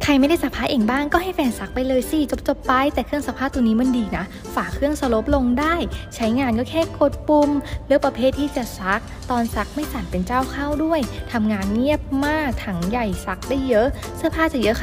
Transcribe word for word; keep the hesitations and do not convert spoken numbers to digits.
ใครไม่ได้ซักผ้าเองบ้างก็ให้แฟนซักไปเลยสิจบๆไปแต่เครื่องซักผ้าตัวนี้มันดีนะฝาเครื่องสโลปลงได้ใช้งานก็แค่กดปุ่มเลือกประเภทที่จะซักตอนซักไม่สั่นเป็นเจ้าเข้าด้วยทำงานเงียบมากถังใหญ่ซักได้เยอะเสื้อผ้าจะเยอะ